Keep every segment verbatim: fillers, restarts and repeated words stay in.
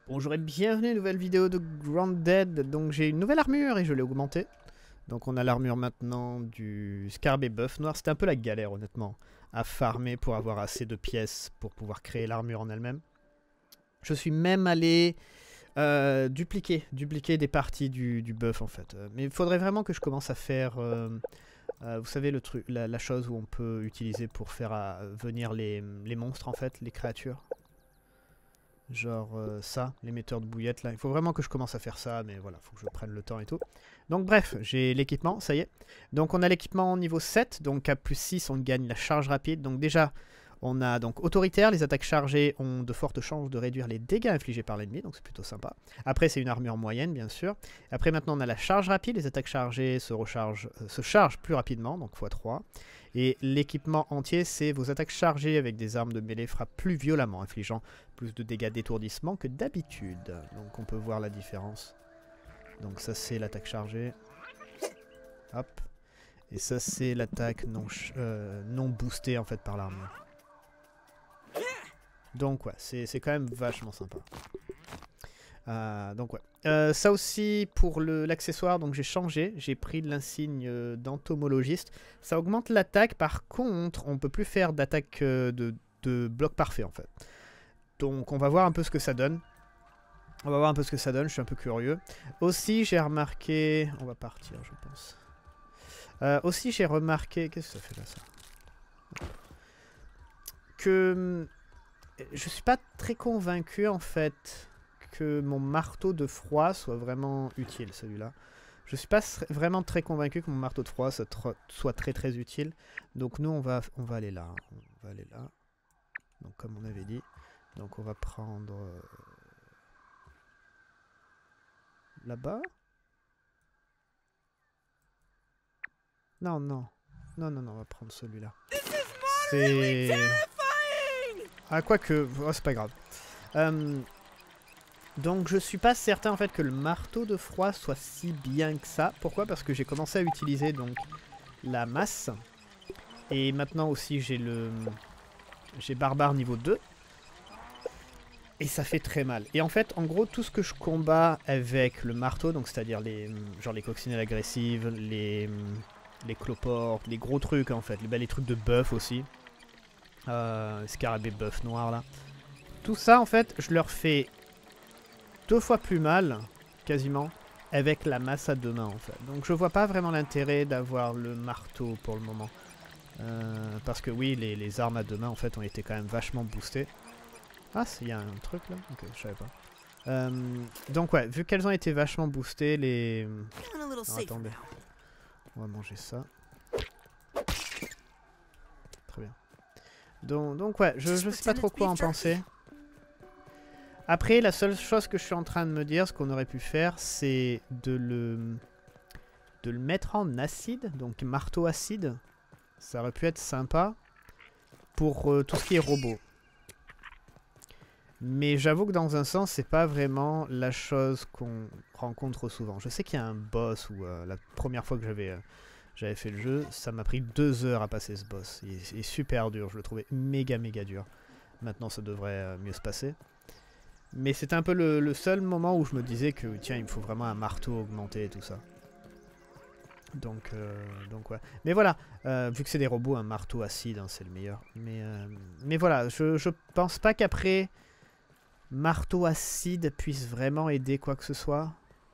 Bonjour et bienvenue à une nouvelle vidéo de Grounded. Donc j'ai une nouvelle armure et je l'ai augmentée. Donc on a l'armure maintenant du Scarabée Buff Noir. C'était un peu la galère honnêtement à farmer pour avoir assez de pièces pour pouvoir créer l'armure en elle-même. Je suis même allé euh, dupliquer, dupliquer des parties du, du buff en fait. Mais il faudrait vraiment que je commence à faire... Euh, euh, vous savez le truc, la, la chose où on peut utiliser pour faire euh, venir les, les monstres en fait, les créatures. Genre euh, ça, l'émetteur de bouillettes là. Il faut vraiment que je commence à faire ça, mais voilà, il faut que je prenne le temps et tout. Donc bref, j'ai l'équipement, ça y est. Donc on a l'équipement niveau sept, donc à plus six on gagne la charge rapide. Donc déjà, on a donc autoritaire, les attaques chargées ont de fortes chances de réduire les dégâts infligés par l'ennemi, donc c'est plutôt sympa. Après c'est une armure moyenne bien sûr. Après maintenant on a la charge rapide, les attaques chargées se, rechargent, euh, se chargent plus rapidement, donc fois trois. Et l'équipement entier, c'est vos attaques chargées avec des armes de mêlée frappent plus violemment, infligeant plus de dégâts d'étourdissement que d'habitude. Donc on peut voir la différence. Donc ça c'est l'attaque chargée. Hop. Et ça c'est l'attaque non, euh, non boostée en fait par l'armure. Donc ouais, c'est quand même vachement sympa. Euh, donc ouais. Euh, ça aussi pour l'accessoire, donc j'ai changé, j'ai pris l'insigne euh, d'entomologiste. Ça augmente l'attaque, par contre on peut plus faire d'attaque euh, de, de bloc parfait en fait. Donc on va voir un peu ce que ça donne. On va voir un peu ce que ça donne, je suis un peu curieux. Aussi j'ai remarqué... On va partir je pense. Euh, aussi j'ai remarqué... Qu'est-ce que ça fait là ça? Que... Je suis pas très convaincu en fait que mon marteau de froid soit vraiment utile, celui-là. Je suis pas vraiment très convaincu que mon marteau de froid soit très très utile. Donc nous on va, on va aller là. On va aller là. Donc comme on avait dit. Donc on va prendre... Euh, là-bas. Non, non. Non, non, non, on va prendre celui-là. C'est... Ah, quoique... Oh, c'est pas grave. Euh... Donc je suis pas certain en fait que le marteau de froid soit si bien que ça. Pourquoi? Parce que j'ai commencé à utiliser donc la masse. Et maintenant aussi j'ai le... J'ai barbare niveau deux. Et ça fait très mal. Et en fait, en gros, tout ce que je combats avec le marteau, donc c'est-à-dire les genre les coccinelles agressives, les, les cloportes, les gros trucs en fait, les, ben, les trucs de buff aussi. Euh, Scarabée buff noir là. Tout ça en fait, je leur fais deux fois plus mal, quasiment, avec la masse à deux mains en fait. Donc je vois pas vraiment l'intérêt d'avoir le marteau pour le moment. Euh, parce que oui, les, les armes à deux mains en fait ont été quand même vachement boostées. Ah, il y a un truc là? Ok, je savais pas. Euh, donc ouais, vu qu'elles ont été vachement boostées, les... Non, attendez. On va manger ça. Très bien. Donc, donc ouais, je, je sais pas trop quoi en penser. Après, la seule chose que je suis en train de me dire, ce qu'on aurait pu faire, c'est de le... de le mettre en acide, donc marteau acide. Ça aurait pu être sympa pour euh, tout ce qui est robot. Mais j'avoue que dans un sens, c'est pas vraiment la chose qu'on rencontre souvent. Je sais qu'il y a un boss où euh, la première fois que j'avais euh, j'avais fait le jeu, ça m'a pris deux heures à passer ce boss. Il est, il est super dur, je le trouvais méga méga dur. Maintenant, ça devrait euh, mieux se passer. Mais c'était un peu le, le seul moment où je me disais que tiens, il me faut vraiment un marteau augmenté et tout ça. Donc, euh, donc ouais. Mais voilà, euh, vu que c'est des robots, un marteau acide, hein, c'est le meilleur. Mais, euh, mais voilà, je, je pense pas qu'après... marteau acide puisse vraiment aider quoi que ce soit.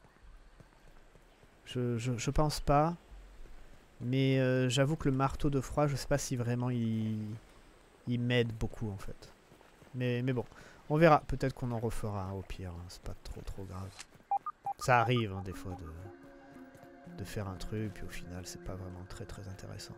Je, je, je pense pas. Mais euh, j'avoue que le marteau de froid, je sais pas si vraiment il, il m'aide beaucoup en fait. Mais, mais bon, on verra. Peut-être qu'on en refera au pire. Hein. C'est pas trop trop grave. Ça arrive hein, des fois de, de faire un truc, puis au final c'est pas vraiment très très intéressant.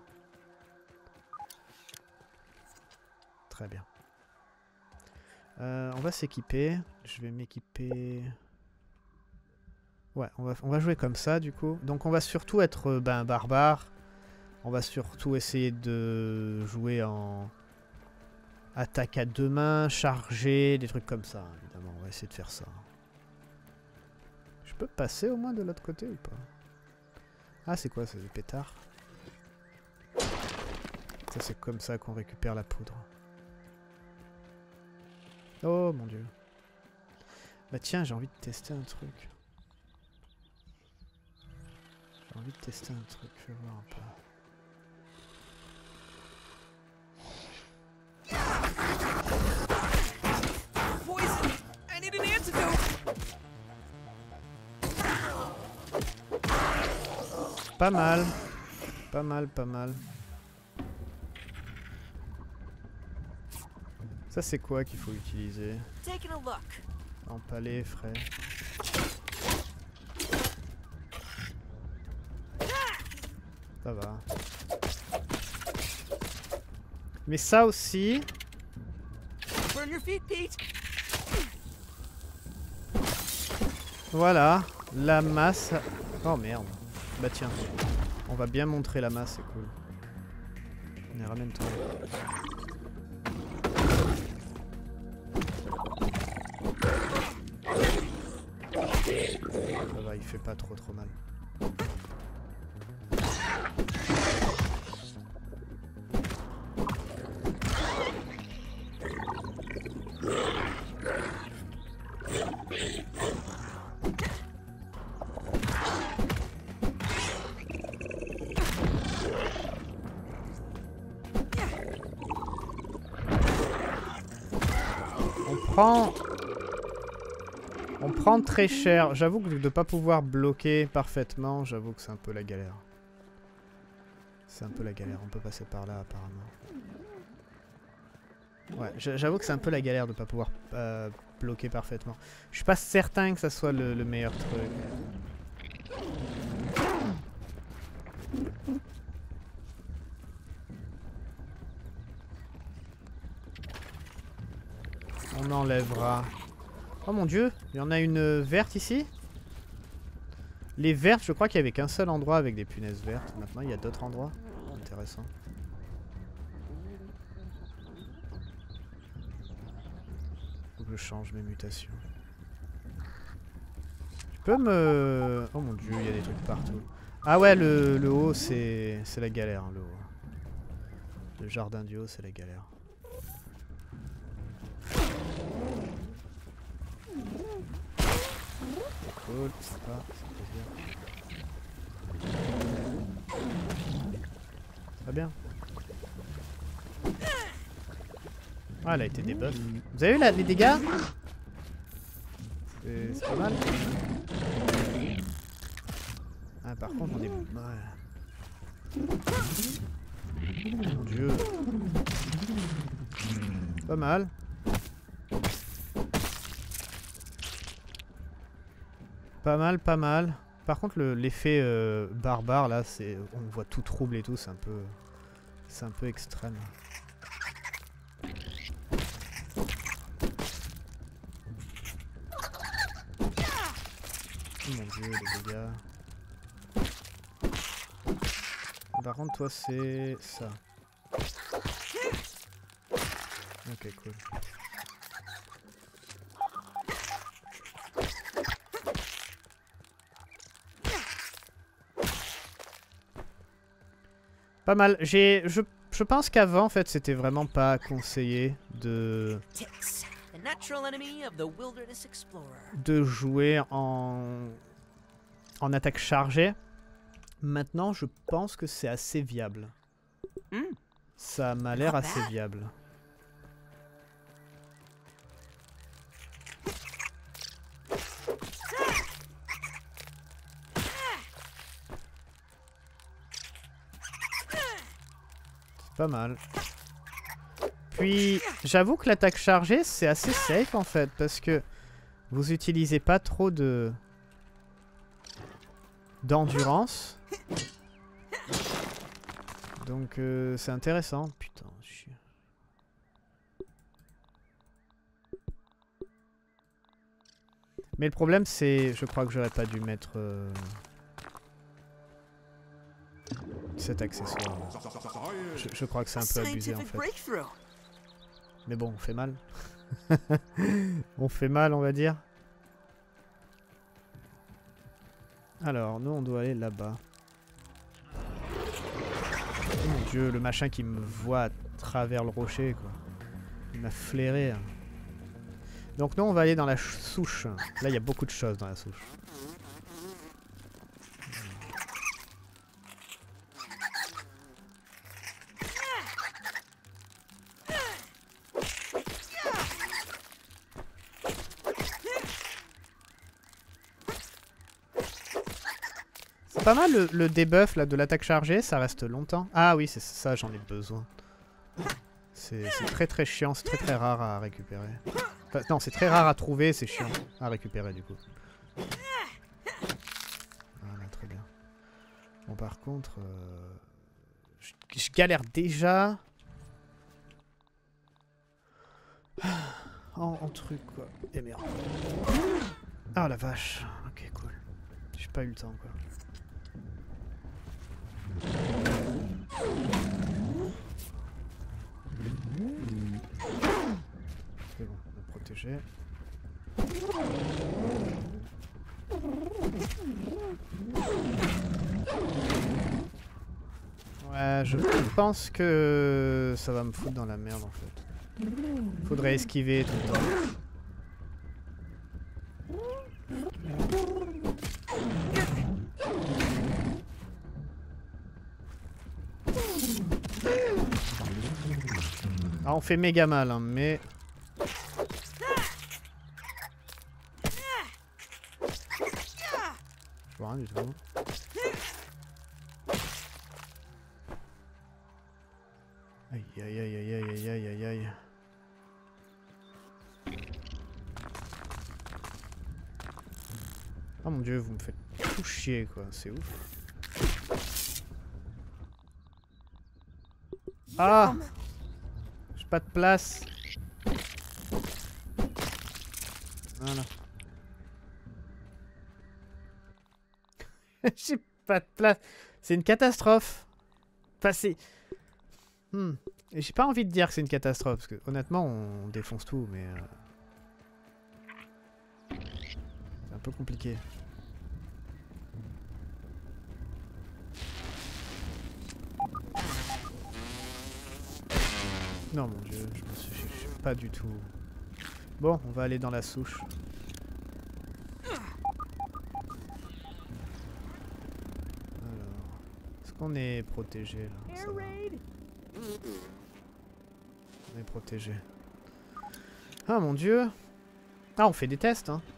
Très bien. Euh, on va s'équiper. Je vais m'équiper... Ouais, on va, on va jouer comme ça, du coup. Donc on va surtout être euh, ben, barbare. On va surtout essayer de jouer en... attaque à deux mains, chargé, des trucs comme ça, évidemment. On va essayer de faire ça. Je peux passer au moins de l'autre côté ou pas? Ah, c'est quoi, c'est des pétards? Ça, c'est comme ça qu'on récupère la poudre. Oh mon dieu. Bah tiens, j'ai envie de tester un truc. J'ai envie de tester un truc, je vais voir un peu. Pas mal. Pas mal, pas mal. Ça c'est quoi qu'il faut utiliser? Empaler, frais. Ça va. Mais ça aussi... Voilà, la masse... Oh merde. Bah tiens, on va bien montrer la masse, c'est cool. Mais ramène-toi. Ça va, il fait pas trop trop mal. prend... On prend très cher. J'avoue que de ne pas pouvoir bloquer parfaitement, j'avoue que c'est un peu la galère. C'est un peu la galère. On peut passer par là apparemment. Ouais, j'avoue que c'est un peu la galère de ne pas pouvoir euh, bloquer parfaitement. Je suis pas certain que ça soit le, le meilleur truc. On enlèvera. Oh mon dieu, il y en a une verte ici. Les vertes, je crois qu'il n'y avait qu'un seul endroit avec des punaises vertes. Maintenant, il y a d'autres endroits. Intéressant. Faut que je change mes mutations. Je peux me... Oh mon dieu, il y a des trucs partout. Ah ouais, le, le haut, c'est la galère, hein, le haut. Le jardin du haut, c'est la galère. Cool, sympa, ça fait plaisir. Très bien. Ah, elle a été débuff. Vous avez vu là, les dégâts? C'est pas mal. Ah, par contre, on est... Ouais. Mon dieu. Pas mal. Pas mal, pas mal. Par contre, l'effet euh, barbare, là, c'est, on voit tout trouble et tout, c'est un peu... C'est un peu extrême. Oh mon dieu, les dégâts. Par contre, toi, c'est ça. Ok, cool. Pas mal. J'ai, je, je pense qu'avant, en fait, c'était vraiment pas conseillé de... de jouer en... en attaque chargée. Maintenant, je pense que c'est assez viable. Mm. Ça m'a l'air assez viable. Pas mal. Puis, j'avoue que l'attaque chargée, c'est assez safe en fait, parce que vous utilisez pas trop de d'endurance. Donc, euh, c'est intéressant. Putain, je suis... Mais le problème, c'est... Je crois que j'aurais pas dû mettre... Euh... cet accessoire. Je, je crois que c'est un peu abusé en fait. Mais bon, on fait mal. On fait mal, on va dire. Alors, nous on doit aller là-bas. Oh mon dieu, le machin qui me voit à travers le rocher, quoi. Il m'a flairé. Hein. Donc nous on va aller dans la souche. Là il y a beaucoup de choses dans la souche. C'est pas mal le, le debuff là, de l'attaque chargée, ça reste longtemps. Ah oui c'est ça, j'en ai besoin. C'est très très chiant, c'est très très rare à récupérer. Enfin, non, c'est très rare à trouver, c'est chiant à récupérer du coup. Voilà, très bien. Bon, par contre, euh, je, je galère déjà en, en truc quoi. Et merde. Ah la vache. Ok, cool. J'ai pas eu le temps quoi. C'est bon, on est protégé. Ouais, je pense que ça va me foutre dans la merde en fait. Faudrait esquiver tout le temps. Ah, on fait méga mal, hein, mais... Je vois rien du tout. Aïe aïe aïe aïe aïe aïe aïe aïe. Oh mon dieu, vous me faites tout chier quoi, c'est ouf. Ah! J'ai pas de place. Voilà. J'ai pas de place. C'est une catastrophe. Enfin, c'est... Hmm. J'ai pas envie de dire que c'est une catastrophe, parce que honnêtement, on défonce tout, mais... Euh... C'est un peu compliqué. Non, mon dieu, je me suis... je suis pas du tout... Bon, on va aller dans la souche. Est-ce qu'on est protégé là? Ça va. On est protégé. Ah mon dieu. Ah on fait des tests hein.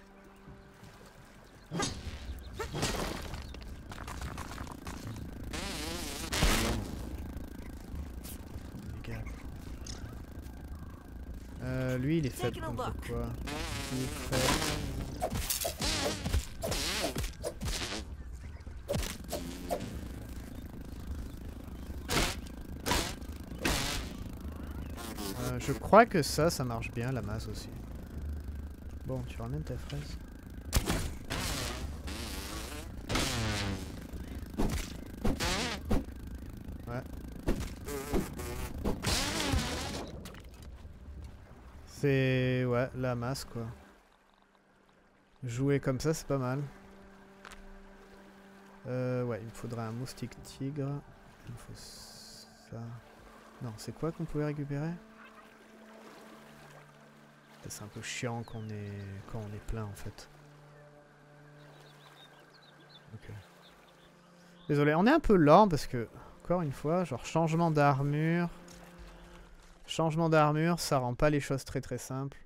Euh, lui il est faible contre quoi? Il est faible. Je crois que ça, ça marche bien, la masse aussi. Bon, tu ramènes ta fraise. Ouais. C'est... ouais, la masse, quoi. Jouer comme ça, c'est pas mal. Euh, ouais, il me faudrait un moustique tigre. Il me faut ça. Non, c'est quoi qu'on pouvait récupérer? C'est un peu chiant quand on est, quand on est plein en fait. Ok. Désolé, on est un peu lent parce que, encore une fois, genre changement d'armure. Changement d'armure, ça rend pas les choses très très simples.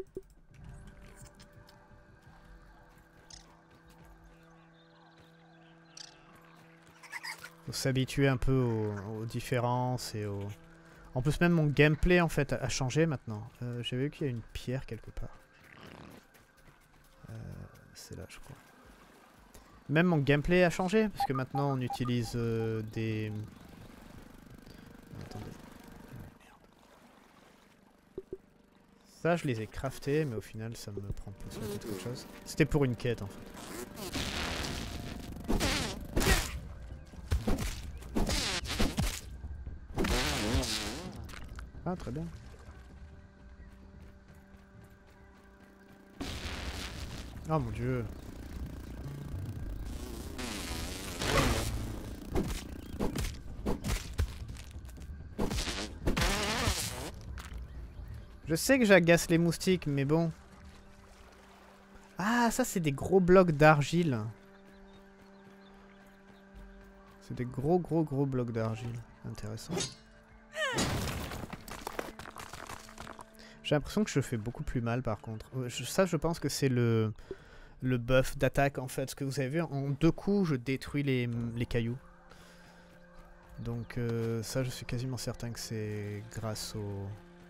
Faut s'habituer un peu aux, aux différences et aux... En plus même mon gameplay en fait a changé maintenant. Euh, J'avais vu qu'il y a une pierre quelque part. Euh, C'est là je crois. Même mon gameplay a changé parce que maintenant on utilise euh, des... Attendez. Ça je les ai craftés mais au final ça me prend plus la tête qu'autre chose. C'était pour une quête en fait. Ah, très bien. Oh mon dieu. Je sais que j'agace les moustiques, mais bon. Ah, ça c'est des gros blocs d'argile. C'est des gros gros gros blocs d'argile. Intéressant. J'ai l'impression que je fais beaucoup plus mal par contre. Je, ça je pense que c'est le, le buff d'attaque en fait. Ce que vous avez vu, en deux coups je détruis les, les cailloux. Donc euh, ça je suis quasiment certain que c'est grâce au...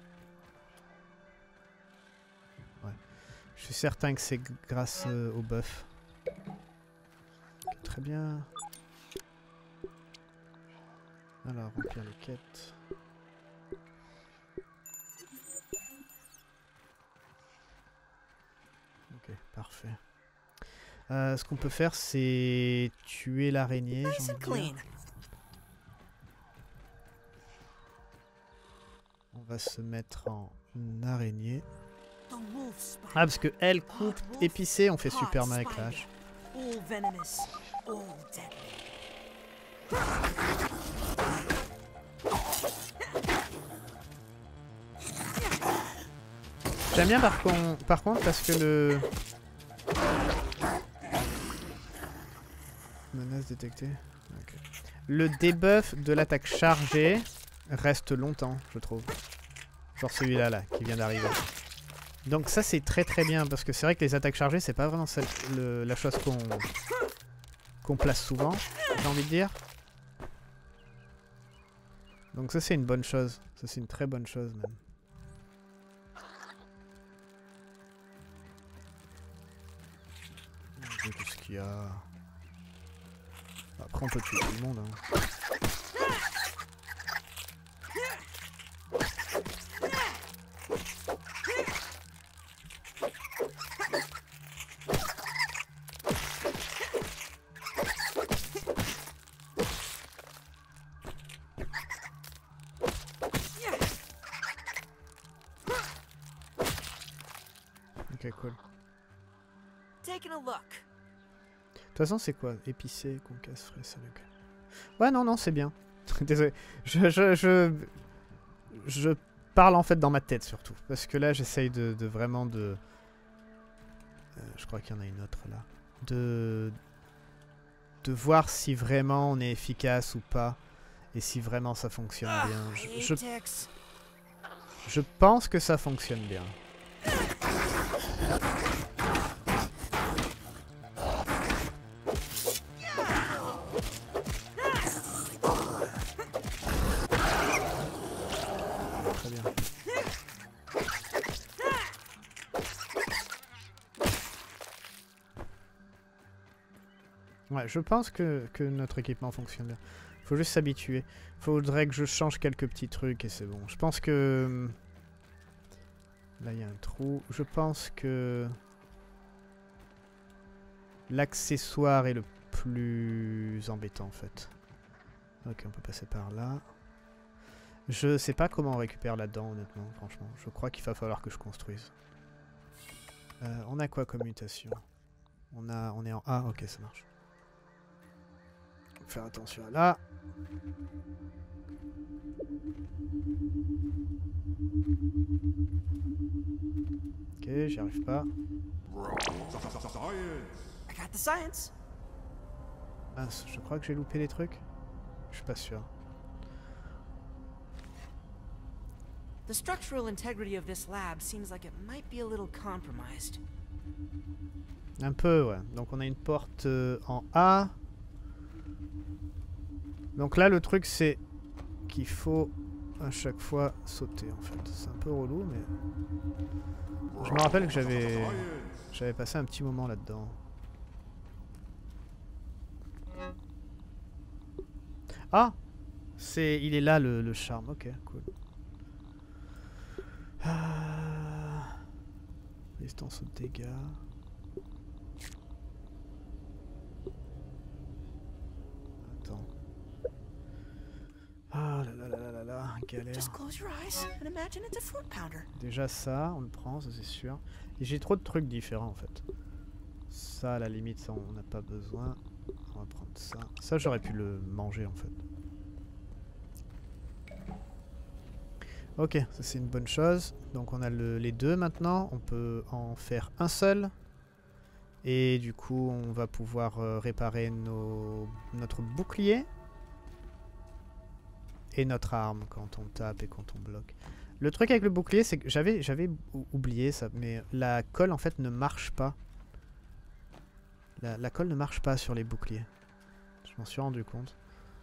Ouais. Je suis certain que c'est grâce euh, au buff. Okay, très bien. Alors, remplir les quêtes. Ok, parfait. Euh, ce qu'on peut faire, c'est tuer l'araignée. On va se mettre en araignée. Ah, parce que elle coupe épicée, on fait super mal avec la hache. J'aime bien par, con par contre parce que le... Menace détectée. Okay. Le debuff de l'attaque chargée reste longtemps, je trouve. Genre celui-là, là, qui vient d'arriver. Donc ça c'est très très bien parce que c'est vrai que les attaques chargées c'est pas vraiment celle, le, la chose qu'on qu'on place souvent, j'ai envie de dire. Donc ça c'est une bonne chose, ça c'est une très bonne chose même. Qu'est-ce qu'il y a? Après on peut tuer tout le monde hein. Ok, cool. De toute façon, c'est quoi? Épicé, concasse, frais, salade. Ouais, non, non, c'est bien. Désolé. Je, je, je, je parle en fait dans ma tête surtout. Parce que là, j'essaye de, de vraiment de... Euh, je crois qu'il y en a une autre là. De... De voir si vraiment on est efficace ou pas. Et si vraiment ça fonctionne bien. Je, je, je pense que ça fonctionne bien. Ouais, je pense que, que notre équipement fonctionne bien. Faut juste s'habituer. Faudrait que je change quelques petits trucs et c'est bon. Je pense que... Là, il y a un trou. Je pense que... L'accessoire est le plus embêtant, en fait. Ok, on peut passer par là. Je sais pas comment on récupère là-dedans, honnêtement, franchement. Je crois qu'il va falloir que je construise. Euh, on a quoi comme mutation? On a, on est en A, ok, ça marche. Faire attention à là. Ok, j'y arrive pas. Mince, je crois que j'ai loupé les trucs. Je suis pas sûr. The structural integrity of this lab seems like it might be a little compromised. Un peu, ouais. Donc on a une porte euh, en A. Donc là, le truc, c'est qu'il faut à chaque fois sauter, en fait. C'est un peu relou, mais... Je me rappelle que j'avais... J'avais passé un petit moment là-dedans. Ah! C'est... Il est là, le, le charme. Ok, cool. Ah... Distance aux dégâts... Attends... Ah là là là là là là, galère. Déjà ça, on le prend, ça c'est sûr. Et j'ai trop de trucs différents en fait. Ça à la limite, ça on n'a pas besoin. On va prendre ça. Ça j'aurais pu le manger en fait. Ok, ça c'est une bonne chose. Donc on a le, les deux maintenant. On peut en faire un seul. Et du coup, on va pouvoir euh, réparer nos... notre bouclier. Et notre arme quand on tape et quand on bloque. Le truc avec le bouclier, c'est que j'avais j'avais oublié ça, mais la colle en fait ne marche pas. La, la colle ne marche pas sur les boucliers. Je m'en suis rendu compte.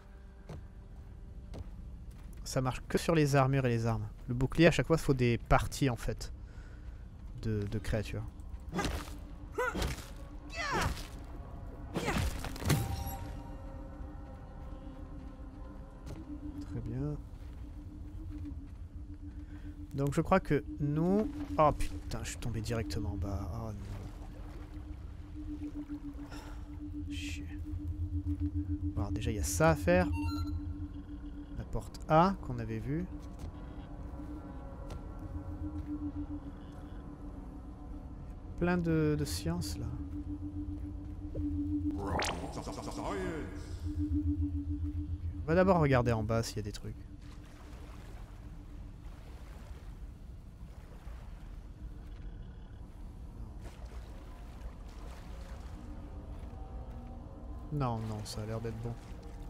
Ça marche que sur les armures et les armes. Le bouclier, à chaque fois, il faut des parties en fait de, de créatures. Très bien. Donc je crois que nous... Oh putain, je suis tombé directement en bas. Oh non. Chier. Bon, alors déjà il y a ça à faire. La porte A qu'on avait vue. Plein de, de science là. On va d'abord regarder en bas s'il y a des trucs. Non, non, ça a l'air d'être bon.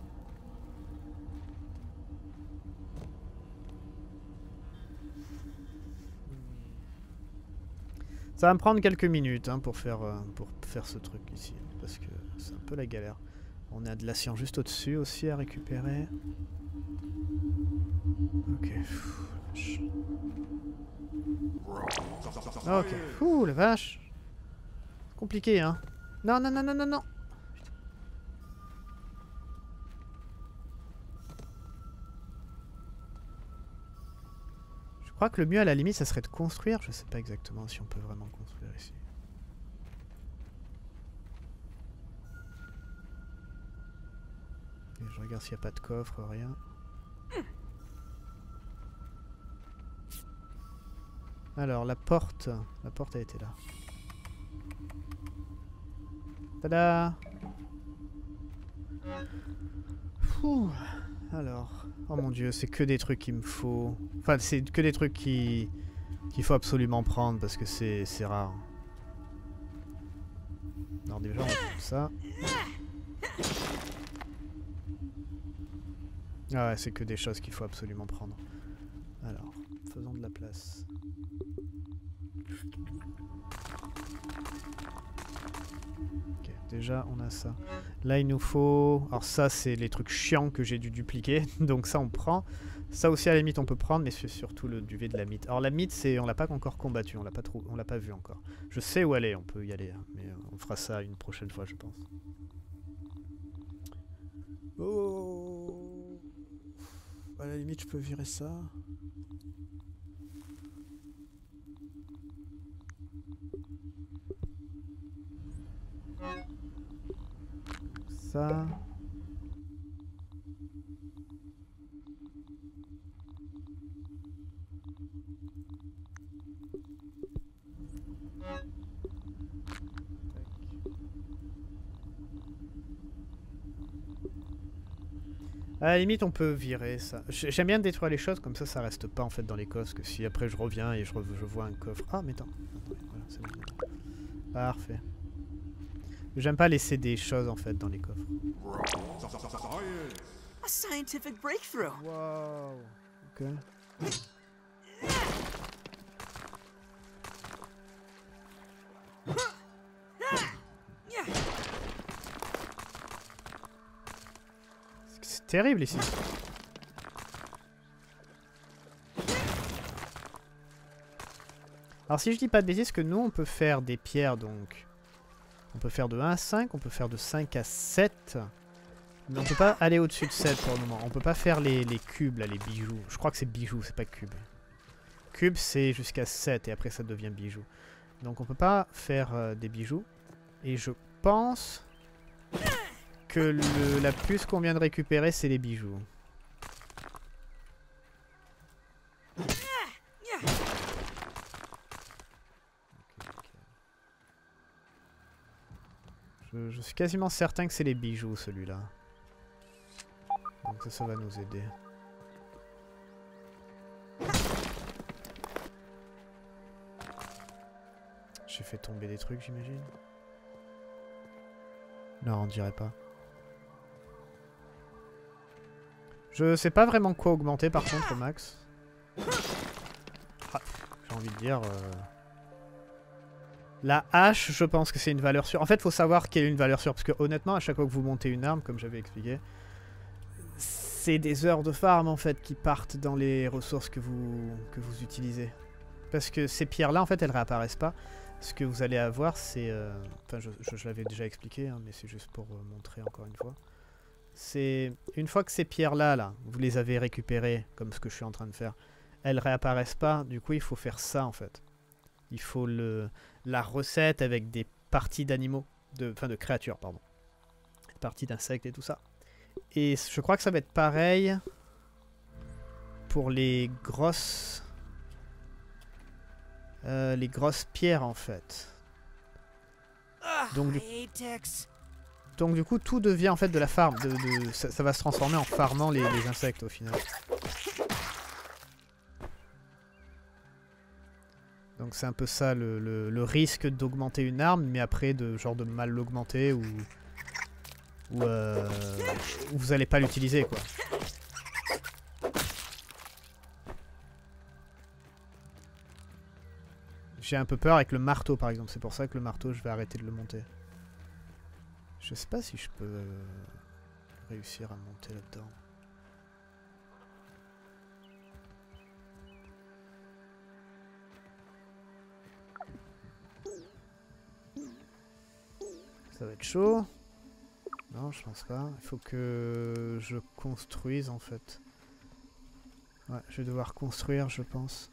Ça va me prendre quelques minutes hein, pour, faire, euh, pour faire ce truc ici. Parce que c'est un peu la galère. On a de la science juste au-dessus aussi à récupérer. Ok. Ok. Ouh, la vache. Compliqué, hein. Non, non, non, non, non, non. Je crois que le mieux à la limite, ça serait de construire. Je sais pas exactement si on peut vraiment construire ici. Et je regarde s'il n'y a pas de coffre, rien. Alors, la porte. La porte a été là. Tada! Ouh. Alors, oh mon dieu, c'est que des trucs qu'il me faut. Enfin, c'est que des trucs qui qu'il faut absolument prendre parce que c'est c'est rare. Alors déjà, on va prendre ça. Ah ouais, c'est que des choses qu'il faut absolument prendre. Alors, faisons de la place. Ok, déjà on a ça. Là il nous faut... Alors ça c'est les trucs chiants que j'ai dû dupliquer. Donc ça on prend. Ça aussi à la limite on peut prendre, mais c'est surtout le duvet de la mythe. Alors la mythe c'est... on l'a pas encore combattu, on l'a pas trop... on l'a pas vu encore. Je sais où elle est, on peut y aller. Hein, mais on fera ça une prochaine fois je pense. Oh, à la limite je peux virer ça. Ça. À la limite on peut virer ça. J'aime bien détruire les choses comme ça ça reste pas en fait dans les coffres. Que si après je reviens et je, re je vois un coffre. Ah mais attends. Voilà, c'est bon. Parfait. J'aime pas laisser des choses en fait dans les coffres. A scientific breakthrough. Wow. Ok. C'est terrible ici. Alors si je dis pas de bêtises, que nous on peut faire des pierres donc. On peut faire de un à cinq, on peut faire de cinq à sept. Mais on peut pas aller au-dessus de sept pour le moment. On peut pas faire les, les cubes là, les bijoux. Je crois que c'est bijoux, c'est pas cube. Cube c'est jusqu'à sept et après ça devient bijoux. Donc on peut pas faire euh, des bijoux. Et je pense que le, la puce qu'on vient de récupérer c'est les bijoux. Je, je suis quasiment certain que c'est les bijoux celui-là. Donc ça, ça va nous aider. J'ai fait tomber des trucs, j'imagine. Non, on dirait pas. Je sais pas vraiment quoi augmenter par contre au max. Ah, j'ai envie de dire... Euh... La hache, je pense que c'est une valeur sûre. En fait, faut savoir quelle est une valeur sûre. Parce que honnêtement, à chaque fois que vous montez une arme, comme j'avais expliqué, c'est des heures de farm en fait qui partent dans les ressources que vous, que vous utilisez. Parce que ces pierres-là, en fait, elles réapparaissent pas. Ce que vous allez avoir, c'est... Euh... Enfin, je, je, je l'avais déjà expliqué, hein, mais c'est juste pour euh, montrer encore une fois. C'est... Une fois que ces pierres-là, là, vous les avez récupérées, comme ce que je suis en train de faire, elles réapparaissent pas. Du coup, il faut faire ça, en fait. Il faut le... la recette avec des parties d'animaux, de... enfin de créatures, pardon. Des parties d'insectes et tout ça. Et je crois que ça va être pareil pour les grosses... Euh, les grosses pierres en fait. Donc du, donc du coup tout devient en fait de la farm. De, de, ça, ça va se transformer en farmant les, les insectes au final. Donc c'est un peu ça le, le, le risque d'augmenter une arme, mais après de genre de mal l'augmenter ou, ou euh, où vous allez pas l'utiliser quoi. J'ai un peu peur avec le marteau par exemple, c'est pour ça que le marteau je vais arrêter de le monter. Je sais pas si je peux euh, réussir à monter là-dedans. Ça va être chaud. Non, je pense pas. Il faut que je construise en fait. Ouais, je vais devoir construire je pense.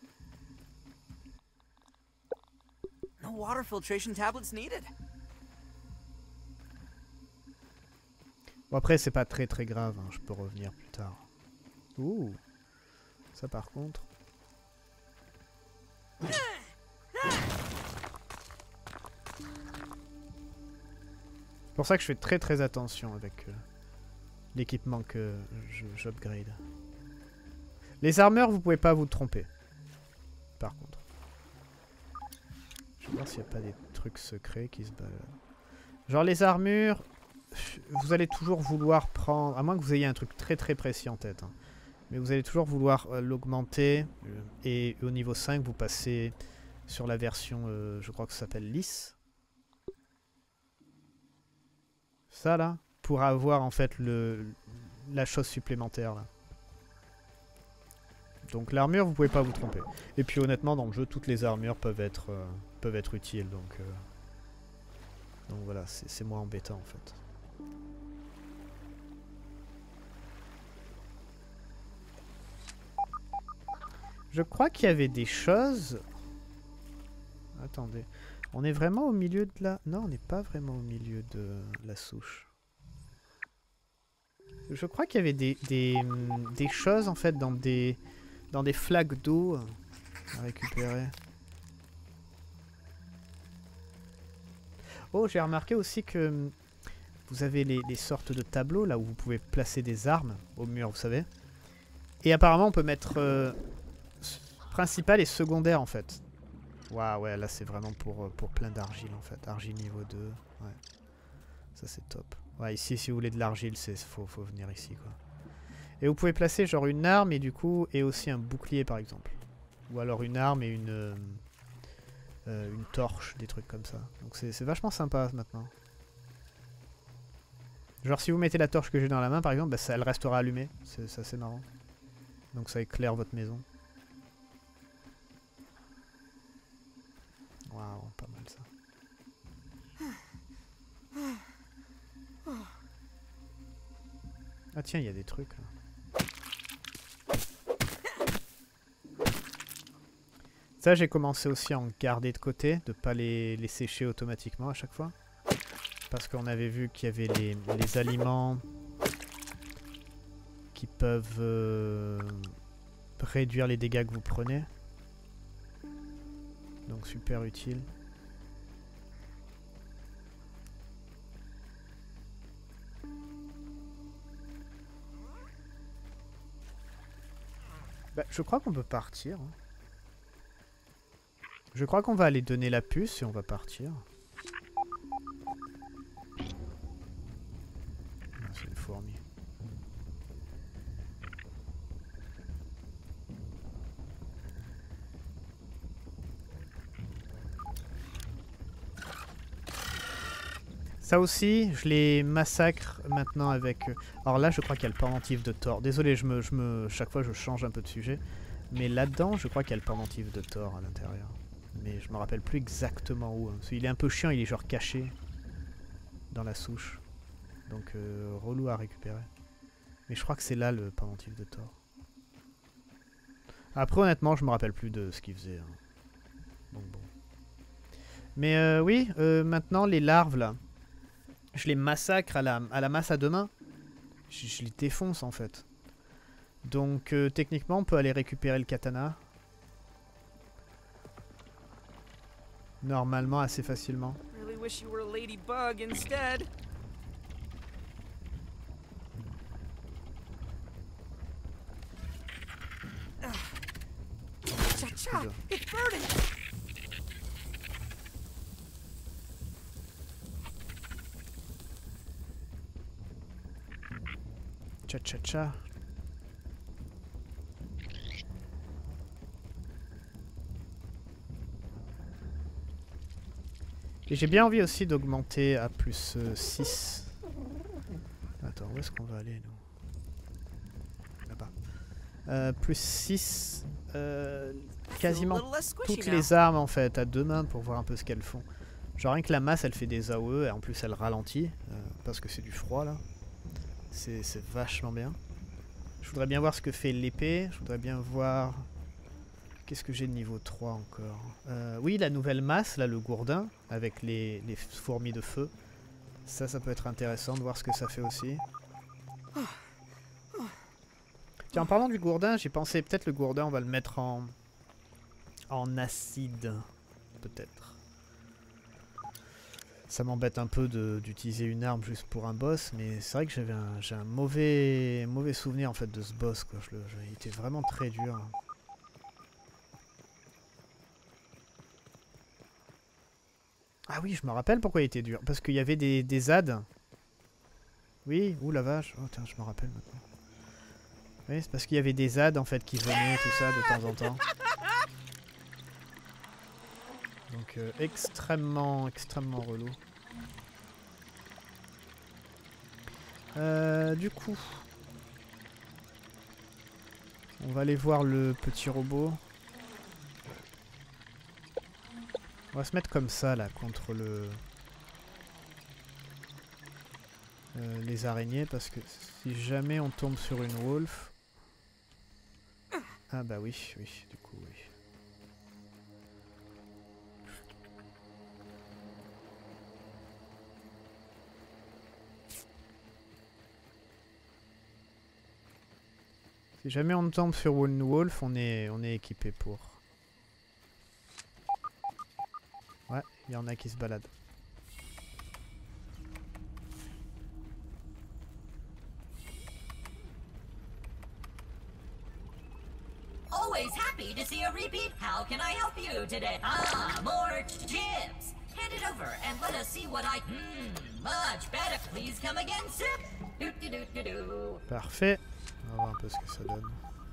No water filtration tablets needed. Bon après c'est pas très très grave, hein. Je peux revenir plus tard. Ouh, ça par contre. C'est pour ça que je fais très très attention avec euh, l'équipement que j'upgrade. Les armeurs vous pouvez pas vous tromper. Par contre. Je vais voir s'il n'y a pas des trucs secrets qui se baladent. Genre les armures, vous allez toujours vouloir prendre, à moins que vous ayez un truc très très précis en tête, hein, mais vous allez toujours vouloir euh, l'augmenter euh, et au niveau cinq vous passez sur la version, euh, je crois que ça s'appelle lisse. Ça là, pour avoir en fait le, la chose supplémentaire là. Donc l'armure, vous pouvez pas vous tromper. Et puis honnêtement, dans le jeu, toutes les armures peuvent être, euh, peuvent être utiles. Donc, euh, donc voilà, c'est moins embêtant en fait. Je crois qu'il y avait des choses... Attendez. On est vraiment au milieu de la... Non, on n'est pas vraiment au milieu de la souche. Je crois qu'il y avait des, des, des choses en fait dans des... Dans des flaques d'eau à récupérer. Oh, j'ai remarqué aussi que vous avez les, les sortes de tableaux là où vous pouvez placer des armes au mur, vous savez. Et apparemment, on peut mettre euh, principal et secondaire en fait. Waouh, ouais, là c'est vraiment pour, pour plein d'argile en fait. Argile niveau deux. Ouais. Ça c'est top. Ouais, ici, si vous voulez de l'argile, il faut, faut venir ici quoi. Et vous pouvez placer genre une arme et du coup et aussi un bouclier par exemple. Ou alors une arme et une, euh, euh, une torche, des trucs comme ça. Donc c'est vachement sympa maintenant. Genre si vous mettez la torche que j'ai dans la main par exemple, bah, ça, elle restera allumée. C'est assez marrant. Donc ça éclaire votre maison. Waouh, pas mal ça. Ah tiens, il y a des trucs là. Ça, j'ai commencé aussi à en garder de côté, de pas les, les sécher automatiquement à chaque fois. Parce qu'on avait vu qu'il y avait les, les aliments qui peuvent euh, réduire les dégâts que vous prenez. Donc super utile. Bah, je crois qu'on peut partir. Hein. Je crois qu'on va aller donner la puce et on va partir. c'est une fourmi. Ça aussi, je les massacre maintenant avec... Alors là, je crois qu'il y a le pendentif de Thor. Désolé, je me, je me, chaque fois je change un peu de sujet. Mais là-dedans, je crois qu'il y a le pendentif de Thor à l'intérieur. Mais je me rappelle plus exactement où. Hein. Il est un peu chiant, il est genre caché dans la souche. Donc euh, relou à récupérer. Mais je crois que c'est là le pendentif de Thor. Après, honnêtement, je me rappelle plus de ce qu'il faisait. Hein. Donc bon. Mais euh, oui, euh, maintenant, les larves là. Je les massacre à la, à la masse à deux mains. Je, je les défonce en fait. Donc euh, techniquement on peut aller récupérer le katana. Normalement assez facilement. Really wish you were a ladybug instead. Cha-cha, it's burning. Cha cha cha. Et j'ai bien envie aussi d'augmenter à plus euh, six. Attends, où est-ce qu'on va aller nous? Là-bas. Euh, plus six. Euh, quasiment toutes les armes en fait, à deux mains pour voir un peu ce qu'elles font. Genre rien que la masse elle fait des A O E et en plus elle ralentit. Euh, parce que c'est du froid là. C'est vachement bien. Je voudrais bien voir ce que fait l'épée. Je voudrais bien voir... Qu'est-ce que j'ai de niveau trois encore? euh, Oui, la nouvelle masse, là, le gourdin, avec les, les fourmis de feu. Ça, ça peut être intéressant de voir ce que ça fait aussi. Tiens, en parlant du gourdin, j'ai pensé peut-être le gourdin, on va le mettre en... en acide. Peut-être. Ça m'embête un peu d'utiliser une arme juste pour un boss, mais c'est vrai que j'avais un, j'ai un mauvais, mauvais souvenir en fait de ce boss, quoi. Je le, je, il était vraiment très dur. Ah oui, je me rappelle pourquoi il était dur. Parce qu'il y avait des, des Z A D. Oui, ouh la vache. Oh tiens, je me rappelle maintenant. Oui, c'est parce qu'il y avait des Z A D en fait qui venaient, tout ça, de temps en temps. Donc euh, extrêmement, extrêmement relou. Euh, du coup, on va aller voir le petit robot. On va se mettre comme ça là contre le euh, les araignées parce que si jamais on tombe sur une wolf. Ah bah oui, oui, du coup oui. Si jamais on tombe sur une wolf, on est, on est équipé pour. Ouais, il y en a qui se baladent. Always happy to see a repeat. How can I help you today? Ah, more chips. Hand it over and let us see what I... Hmm, much better. Please come again, sip. Do, do, do, do, do. Parfait. On va voir un peu ce que ça donne.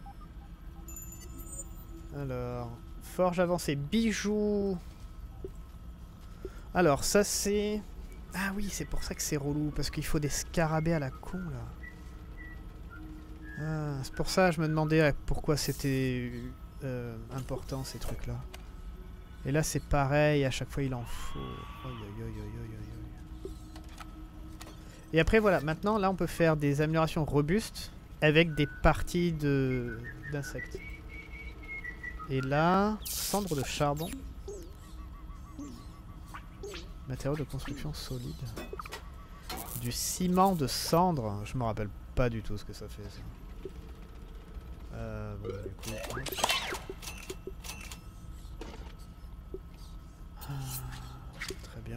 Alors, forge avancée, bijoux. Alors, ça c'est... Ah oui, c'est pour ça que c'est relou, parce qu'il faut des scarabées à la con, là. Ah, c'est pour ça que je me demandais pourquoi c'était euh, important, ces trucs-là. Et là, c'est pareil, à chaque fois, il en faut. Oi, oi, oi, oi, oi, oi. Et après, voilà, maintenant, là, on peut faire des améliorations robustes avec des parties de d'insectes. Et là, cendre de charbon. Matériaux de construction solide. Du ciment de cendre. Je me rappelle pas du tout ce que ça fait ça. Euh, bon, du coup, ah, très bien.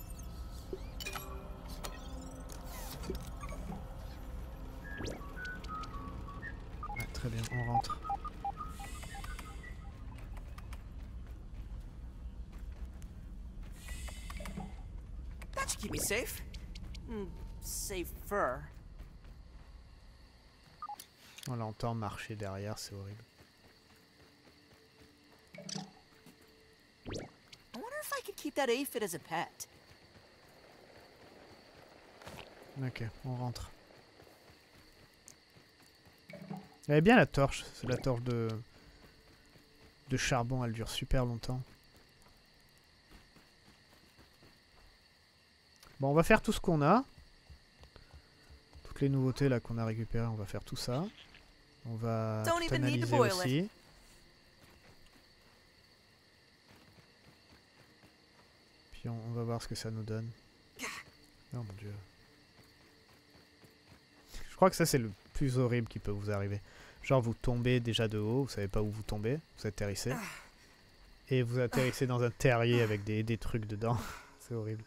Ah, très bien, on rentre. That should keep me safe. Mm, safer. On l'entend marcher derrière, c'est horrible. I wonder if I could keep that aphid as a pet. Ok, on rentre. Elle est bien la torche, c'est la torche de... de charbon, elle dure super longtemps. Bon, on va faire tout ce qu'on a. Toutes les nouveautés là qu'on a récupérées, on va faire tout ça. On va Don't tout even need to analyser boil aussi. Puis on, on va voir ce que ça nous donne. Oh mon dieu. Je crois que ça c'est le plus horrible qui peut vous arriver. Genre vous tombez déjà de haut, vous savez pas où vous tombez, vous atterrissez. Et vous atterrissez dans un terrier avec des, des trucs dedans. C'est horrible.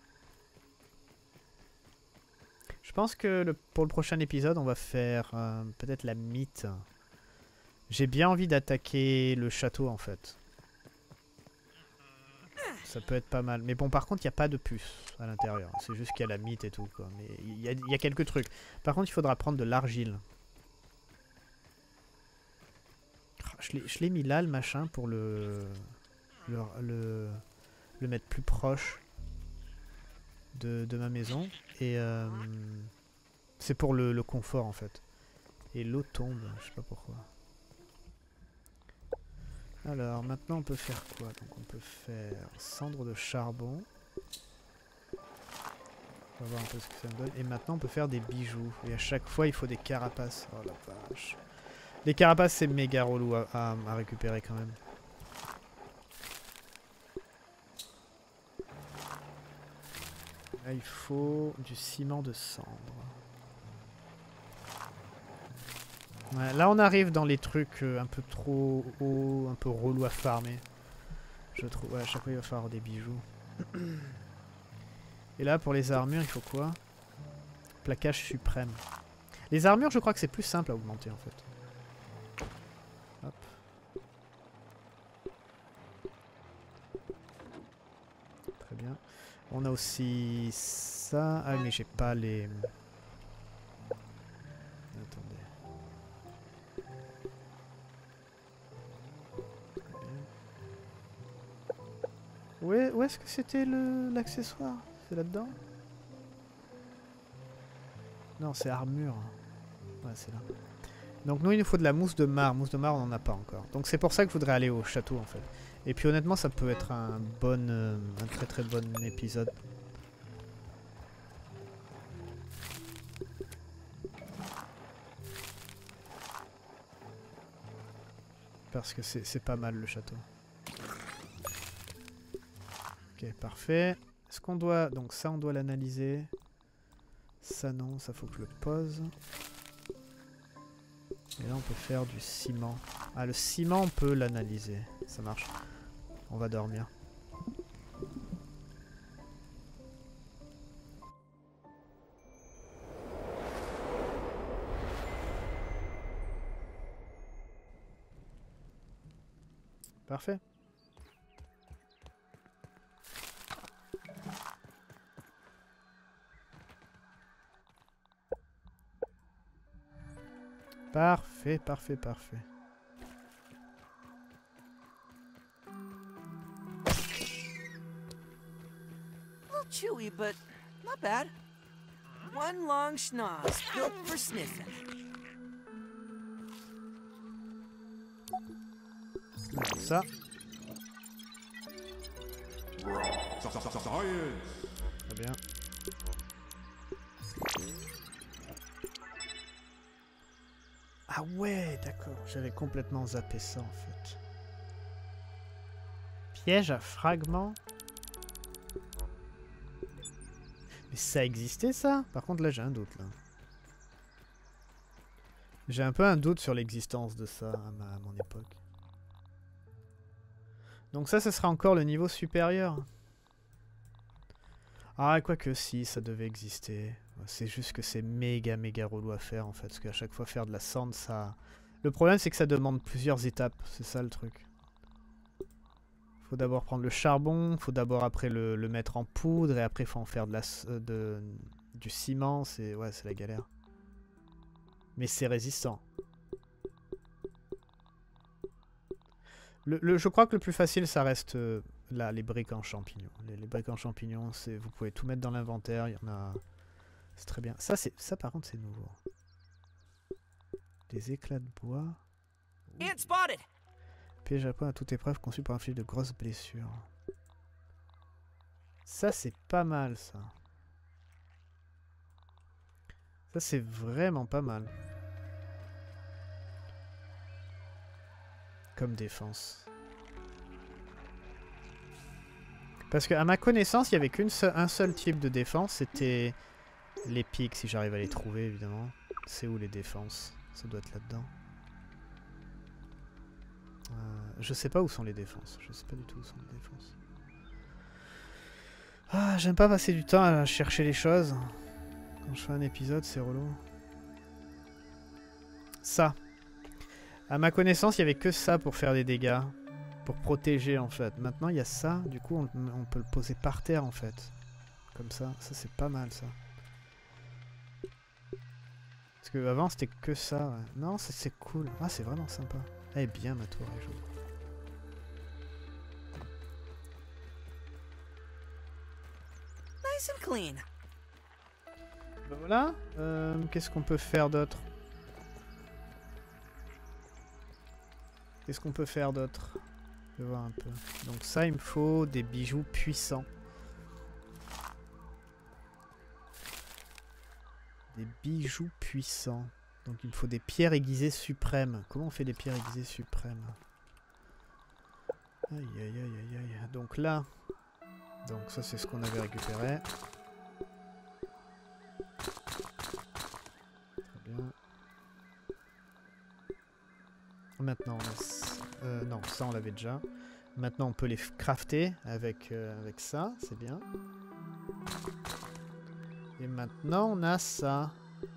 Je pense que le, pour le prochain épisode, on va faire euh, peut-être la mythe. J'ai bien envie d'attaquer le château en fait. Ça peut être pas mal. Mais bon, par contre, il n'y a pas de puce à l'intérieur. C'est juste qu'il y a la mythe et tout, quoi. Mais il y, y a quelques trucs. Par contre, il faudra prendre de l'argile. Je l'ai mis là, le machin, pour le, le, le, le mettre plus proche de, de ma maison. Et euh, c'est pour le, le confort, en fait. Et l'eau tombe, je sais pas pourquoi. Alors, maintenant, on peut faire quoi? Donc, on peut faire cendre de charbon. On va voir un peu ce que ça me donne. Et maintenant, on peut faire des bijoux. Et à chaque fois, il faut des carapaces. Oh la vache. Les carapaces, c'est méga relou à, à, à récupérer quand même. Là, il faut du ciment de cendre. Ouais, là, on arrive dans les trucs euh, un peu trop hauts, un peu relou à farmer. Je trouve. Ouais, à chaque fois, il va falloir des bijoux. Et là, pour les armures, il faut quoi? Plaquage suprême. Les armures, je crois que c'est plus simple à augmenter en fait. Hop. Très bien. On a aussi ça. Ah mais j'ai pas les... Attendez. Où est, où est-ce que c'était l'accessoire? C'est là-dedans? Non, c'est armure. Ouais, c'est là. Donc nous, il nous faut de la mousse de marre. Mousse de marre, on n'en a pas encore. Donc c'est pour ça que je voudrais aller au château, en fait. Et puis honnêtement, ça peut être un bon, euh, un très très bon épisode. Parce que c'est pas mal le château. Ok, parfait. Est-ce qu'on doit... Donc ça, on doit l'analyser. Ça non, ça faut que je le pose. Et là, on peut faire du ciment. Ah, le ciment, on peut l'analyser. Ça marche. On va dormir. Parfait. Parfait, parfait, parfait. A little chewy, but not bad. One long schnoz, built for sniffing. Ça. Très bien. Ah ouais, d'accord. J'avais complètement zappé ça en fait. Piège à fragments. Mais ça existait ça? Par contre là j'ai un doute là. J'ai un peu un doute sur l'existence de ça à, ma, à mon époque. Donc ça, ce sera encore le niveau supérieur. Ah, quoique si, ça devait exister. C'est juste que c'est méga méga relou à faire en fait. Parce qu'à chaque fois faire de la cendre, ça... Le problème c'est que ça demande plusieurs étapes. C'est ça le truc. Faut d'abord prendre le charbon. Faut d'abord après le, le mettre en poudre. Et après faut en faire de la, de, du ciment. C'est ouais, c'est la galère. Mais c'est résistant. Le, le, je crois que le plus facile, ça reste euh, là, les briques en champignons. Les, les briques en champignons, c'est vous pouvez tout mettre dans l'inventaire. Il y en a... C'est très bien. Ça, c'est ça par contre, c'est nouveau. Des éclats de bois. Ant spotted. Piège à point à toute épreuve conçu pour infliger de grosses blessures. Ça, c'est pas mal, ça. Ça, c'est vraiment pas mal. Comme défense. Parce qu'à ma connaissance, il n'y avait qu'un seul, un seul type de défense. C'était les pics, si j'arrive à les trouver, évidemment. C'est où les défenses? Ça doit être là-dedans. Euh, je sais pas où sont les défenses. Je sais pas du tout où sont les défenses. Ah, j'aime pas passer du temps à chercher les choses. Quand je fais un épisode, c'est relou. Ça. À ma connaissance, il n'y avait que ça pour faire des dégâts. Pour protéger, en fait. Maintenant, il y a ça. Du coup, on, on peut le poser par terre, en fait. Comme ça. Ça, c'est pas mal, ça. Parce que avant c'était que ça. Ouais. Non, c'est cool. Ah, c'est vraiment sympa. Eh bien, ma tour est jolie. Nice and clean. Ben voilà. Euh, Qu'est-ce qu'on peut faire d'autre? Qu'est-ce qu'on peut faire d'autre? Je vais voir un peu. Donc ça, il me faut des bijoux puissants. Des bijoux puissants. Donc il me faut des pierres aiguisées suprêmes. Comment on fait des pierres aiguisées suprêmes? Aïe aïe aïe aïe aïe. Donc là. Donc ça c'est ce qu'on avait récupéré. Très bien. Maintenant, on a... euh, non, ça on l'avait déjà. Maintenant on peut les crafter avec, euh, avec ça, c'est bien. Et maintenant on a ça.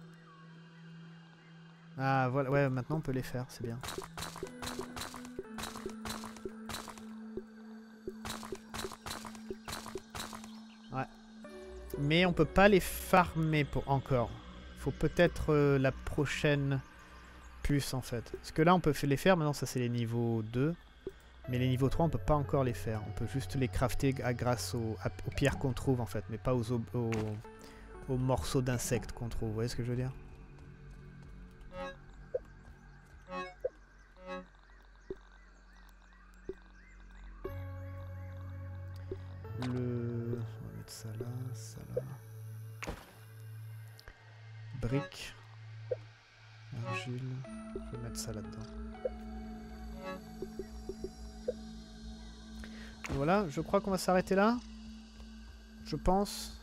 Ah voilà, ouais, maintenant on peut les faire, c'est bien. Ouais. Mais on peut pas les farmer pour encore. Faut peut-être euh, la prochaine puce en fait. Parce que là on peut les faire, maintenant ça c'est les niveaux deux. Mais les niveaux trois on peut pas encore les faire. On peut juste les crafter à, grâce aux, à, aux pierres qu'on trouve en fait. Mais pas aux, aux, aux morceaux d'insectes qu'on trouve. Vous voyez ce que je veux dire? Le... On va mettre ça là, ça là. Brique. Argile. Je vais mettre ça là-dedans. Voilà, je crois qu'on va s'arrêter là. Je pense.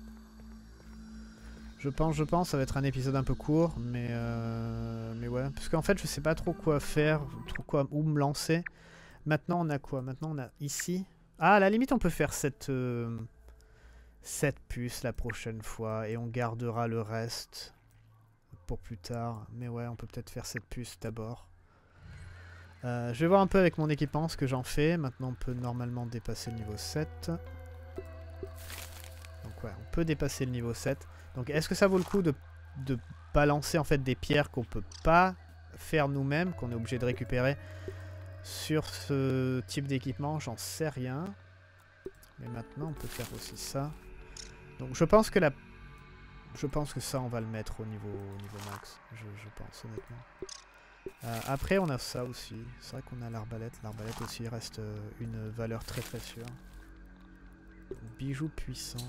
Je pense, je pense, ça va être un épisode un peu court, mais euh, mais ouais, parce qu'en fait, je sais pas trop quoi faire, trop quoi, où me lancer. Maintenant, on a quoi? Maintenant, on a ici. Ah, à la limite, on peut faire cette euh, cette puce la prochaine fois et on gardera le reste pour plus tard. Mais ouais, on peut peut-être faire cette puce d'abord. Euh, je vais voir un peu avec mon équipement ce que j'en fais. Maintenant, on peut normalement dépasser le niveau sept. Donc ouais, on peut dépasser le niveau sept. Donc est-ce que ça vaut le coup de, de balancer en fait des pierres qu'on peut pas faire nous-mêmes, qu'on est obligé de récupérer sur ce type d'équipement? J'en sais rien. Mais maintenant, on peut faire aussi ça. Donc je pense que la... Je pense que ça, on va le mettre au niveau, au niveau max. Je, je pense, honnêtement. Euh, après, on a ça aussi. C'est vrai qu'on a l'arbalète. L'arbalète aussi reste euh, une valeur très très sûre. Bijoux puissants.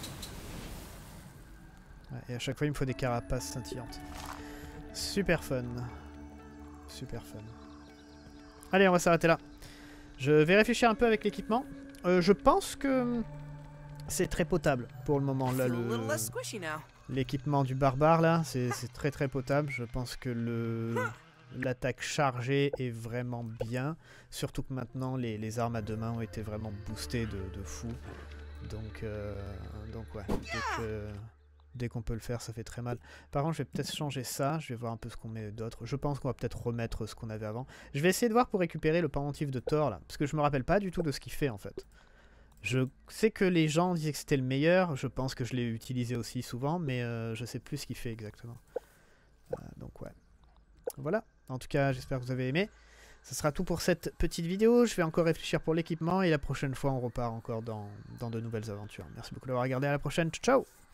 Ouais, et à chaque fois, il me faut des carapaces scintillantes. Super fun. Super fun. Allez, on va s'arrêter là. Je vais réfléchir un peu avec l'équipement. Euh, je pense que c'est très potable pour le moment. Là, le l'équipement du barbare, là, c'est très très potable. Je pense que le... l'attaque chargée est vraiment bien. Surtout que maintenant, les, les armes à deux mains ont été vraiment boostées de, de fou. Donc, euh, donc ouais, dès que, dès qu'on peut le faire, ça fait très mal. Par contre, je vais peut-être changer ça. Je vais voir un peu ce qu'on met d'autre. Je pense qu'on va peut-être remettre ce qu'on avait avant. Je vais essayer de voir pour récupérer le pendentif de Thor, là. Parce que je me rappelle pas du tout de ce qu'il fait, en fait. Je sais que les gens disaient que c'était le meilleur. Je pense que je l'ai utilisé aussi souvent. Mais euh, je sais plus ce qu'il fait exactement. Euh, donc ouais. Voilà. En tout cas, j'espère que vous avez aimé. Ce sera tout pour cette petite vidéo. Je vais encore réfléchir pour l'équipement et la prochaine fois, on repart encore dans, dans de nouvelles aventures. Merci beaucoup d'avoir regardé. À la prochaine. Ciao, ciao!